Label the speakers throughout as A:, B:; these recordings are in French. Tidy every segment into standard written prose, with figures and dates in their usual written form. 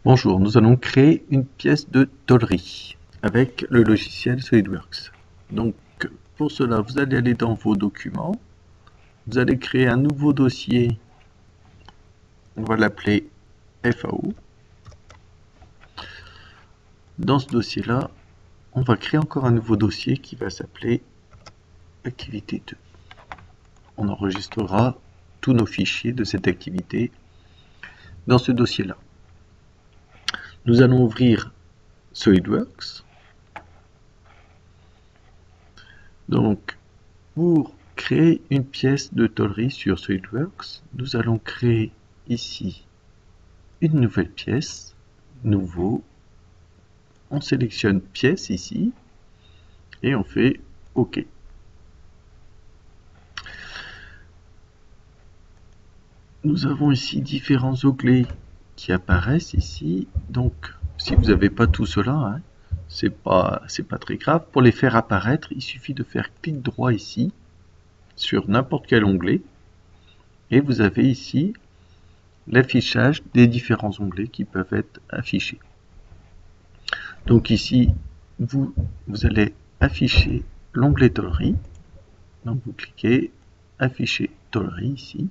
A: Bonjour, nous allons créer une pièce de tôlerie avec le logiciel SolidWorks. Donc pour cela, vous allez aller dans vos documents, vous allez créer un nouveau dossier, on va l'appeler FAO. Dans ce dossier-là, on va créer encore un nouveau dossier qui va s'appeler activité 2. On enregistrera tous nos fichiers de cette activité dans ce dossier-là. Nous allons ouvrir SolidWorks. Donc, pour créer une pièce de tôlerie sur SolidWorks, nous allons créer ici une nouvelle pièce, nouveau. On sélectionne pièce ici et on fait OK. Nous avons ici différents onglets qui apparaissent ici. Donc, si vous n'avez pas tout cela, c'est pas très grave. Pour les faire apparaître, il suffit de faire clic droit ici sur n'importe quel onglet et vous avez ici l'affichage des différents onglets qui peuvent être affichés. Donc ici, vous allez afficher l'onglet tôlerie. Donc vous cliquez afficher tôlerie ici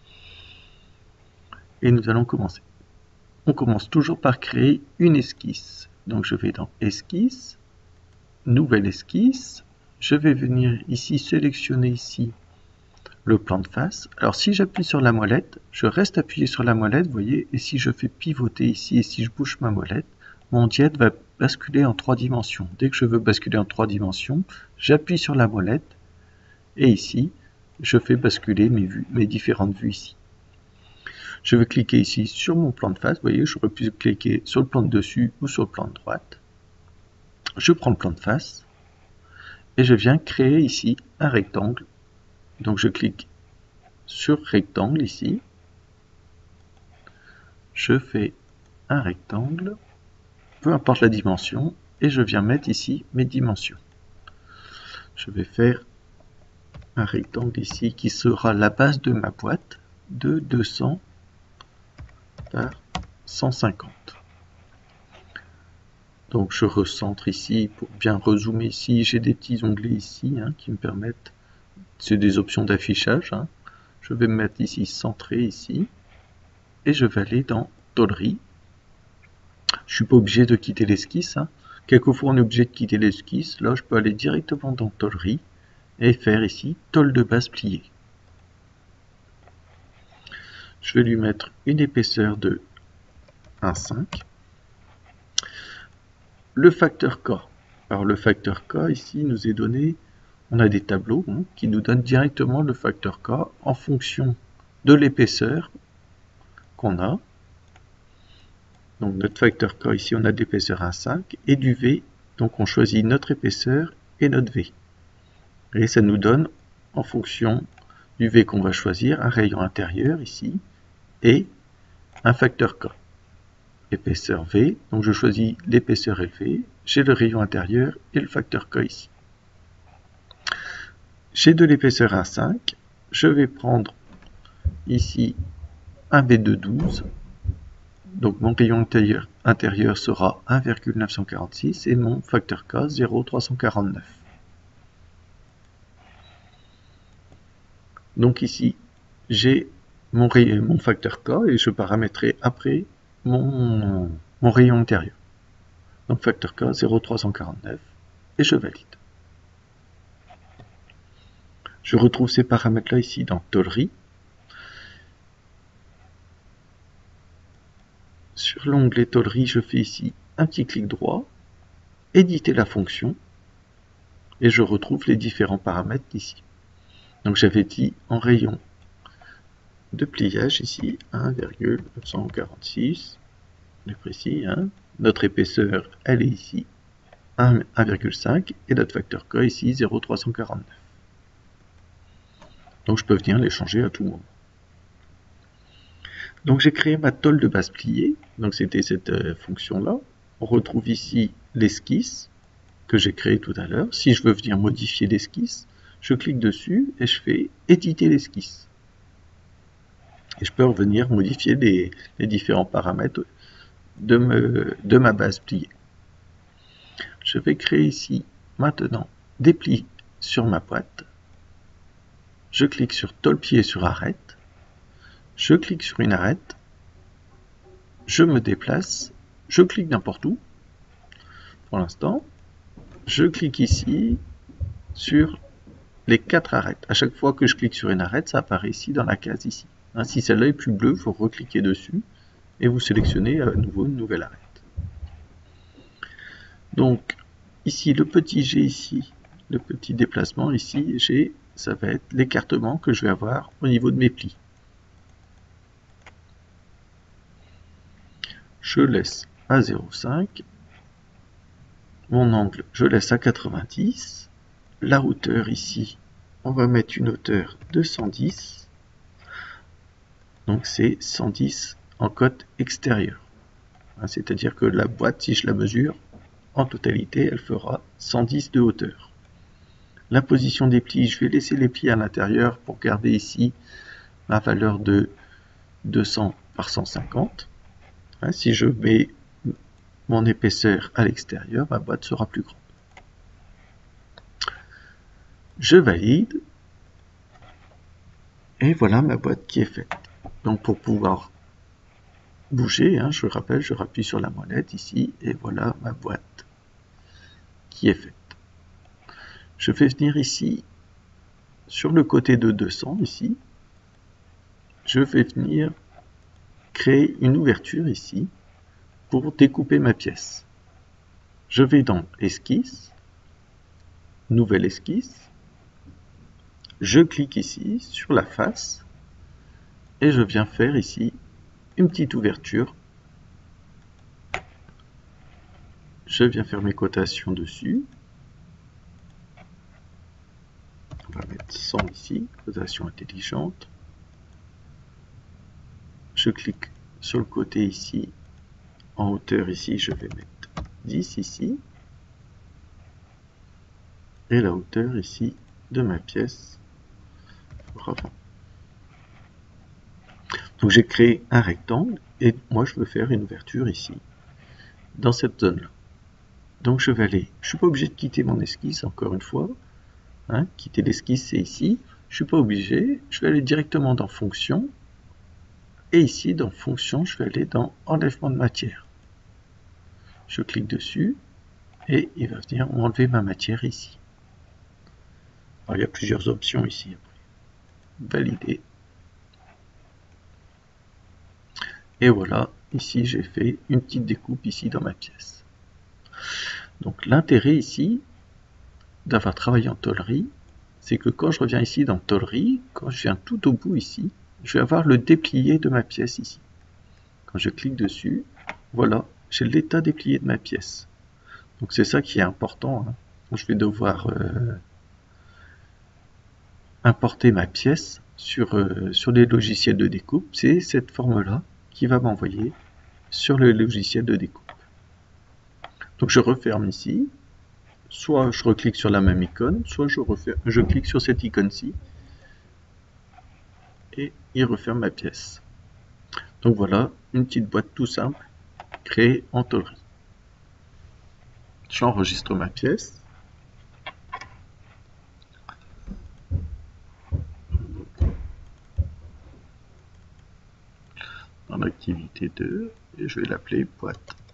A: et nous allons commencer. On commence toujours par créer une esquisse. Donc je vais dans esquisse, nouvelle esquisse. Je vais venir ici sélectionner ici le plan de face. Alors si j'appuie sur la molette, je reste appuyé sur la molette, vous voyez, et si je fais pivoter ici et si je bouge ma molette, mon diète va basculer en 3 dimensions. Dès que je veux basculer en 3 dimensions, j'appuie sur la molette et ici, je fais basculer mes différentes vues ici. Je vais cliquer ici sur mon plan de face, vous voyez, j'aurais pu cliquer sur le plan de dessus ou sur le plan de droite. Je prends le plan de face et je viens créer ici un rectangle. Donc je clique sur rectangle ici, je fais un rectangle, peu importe la dimension, et je viens mettre ici mes dimensions. Je vais faire un rectangle ici qui sera la base de ma boîte de 200 par 150. Donc je recentre ici pour bien rezoomer ici, j'ai des petits onglets ici qui me permettent, c'est des options d'affichage. Je vais me mettre ici centré ici et je vais aller dans tôlerie. Je suis pas obligé de quitter l'esquisse. Quelquefois on est obligé de quitter l'esquisse. Là je peux aller directement dans tôlerie et faire ici tôle de base pliée. Je vais lui mettre une épaisseur de 1,5. Le facteur K. Alors le facteur K ici nous est donné, on a des tableaux qui nous donnent directement le facteur K en fonction de l'épaisseur qu'on a. Donc notre facteur K ici on a d'épaisseur 1,5 et du V, donc on choisit notre épaisseur et notre V. Et ça nous donne en fonction du V qu'on va choisir un rayon intérieur ici et un facteur K. Épaisseur V, donc je choisis l'épaisseur élevée, j'ai le rayon intérieur et le facteur K ici. J'ai de l'épaisseur 1,5, je vais prendre ici un V de 12, donc mon rayon intérieur sera 1,946 et mon facteur K 0,349. Donc ici, j'ai mon facteur K et je paramétrerai après mon rayon intérieur. Donc facteur K 0,349 et je valide. Je retrouve ces paramètres-là ici dans tôlerie. Sur l'onglet tôlerie, je fais ici un petit clic droit, éditer la fonction et je retrouve les différents paramètres ici. Donc j'avais dit en rayon de pliage ici 1,946, on est précis, notre épaisseur elle est ici 1,5 et notre facteur K ici 0,349. Donc je peux venir les changer à tout moment. Donc j'ai créé ma tôle de base pliée, donc c'était cette fonction-là. On retrouve ici l'esquisse que j'ai créée tout à l'heure. Si je veux venir modifier l'esquisse, je clique dessus et je fais éditer l'esquisse. Et je peux revenir modifier les différents paramètres de ma base pliée. Je vais créer ici maintenant des plis sur ma boîte. Je clique sur tôle pliée sur arête. Je clique sur une arête. Je me déplace. Je clique n'importe où. Pour l'instant, je clique ici sur les 4 arêtes. À chaque fois que je clique sur une arête, ça apparaît ici dans la case ici. Si celle-là est plus bleue, il faut recliquer dessus et vous sélectionnez à nouveau une nouvelle arête. Donc ici, le petit G ici, le petit déplacement ici, G, ça va être l'écartement que je vais avoir au niveau de mes plis. Je laisse à 0,5. Mon angle, je laisse à 90. La hauteur ici, on va mettre une hauteur de 110. Donc c'est 110 en côte extérieure. C'est-à-dire que la boîte, si je la mesure, en totalité, elle fera 110 de hauteur. La position des plis, je vais laisser les plis à l'intérieur pour garder ici ma valeur de 200 par 150. Si je mets mon épaisseur à l'extérieur, ma boîte sera plus grande. Je valide. Et voilà ma boîte qui est faite. Donc pour pouvoir bouger, je rappelle, je rappuie sur la molette ici, et voilà ma boîte qui est faite. Je vais venir ici, sur le côté de 200, ici, je vais venir créer une ouverture ici, pour découper ma pièce. Je vais dans Esquisse, Nouvelle esquisse, je clique ici, sur la face, et je viens faire ici une petite ouverture. Je viens faire mes cotations dessus. On va mettre 100 ici, cotation intelligente. Je clique sur le côté ici, en hauteur ici, je vais mettre 10 ici. Et la hauteur ici de ma pièce fera 20. Donc j'ai créé un rectangle et moi je veux faire une ouverture ici, dans cette zone-là. Donc je vais aller, je ne suis pas obligé de quitter mon esquisse encore une fois. Quitter l'esquisse c'est ici. Je ne suis pas obligé, je vais aller directement dans fonction. Et ici dans fonction, je vais aller dans enlèvement de matière. Je clique dessus et il va venir enlever ma matière ici. Alors il y a plusieurs options ici. Valider. Et voilà, ici j'ai fait une petite découpe ici dans ma pièce. Donc l'intérêt ici d'avoir travaillé en tôlerie, c'est que quand je reviens ici dans tôlerie, quand je viens tout au bout ici, je vais avoir le déplié de ma pièce ici. Quand je clique dessus, voilà, j'ai l'état déplié de ma pièce. Donc c'est ça qui est important. Je vais devoir importer ma pièce sur les logiciels de découpe. C'est cette forme-là qui va m'envoyer sur le logiciel de découpe. Donc je referme ici, soit je reclique sur la même icône, soit je clique sur cette icône-ci et il referme ma pièce. Donc voilà, une petite boîte tout simple créée en tôlerie. J'enregistre ma pièce. Dans l'activité 2, et je vais l'appeler boîte.